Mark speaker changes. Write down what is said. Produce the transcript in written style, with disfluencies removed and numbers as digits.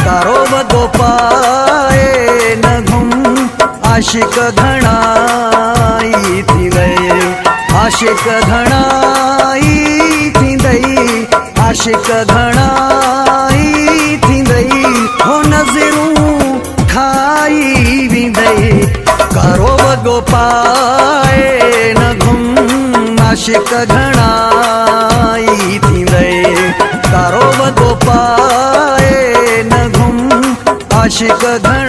Speaker 1: कारो वगो पाए न घुम आशिक घणाई थींदई आशिक घणाई थींदई आशिक घणाई थींदई हो नज़रूं खाई वेंदई कारो वगो पाए न घुम आशिक घणाई थींदई कारो वगो पाए न घुम आशिक घणाई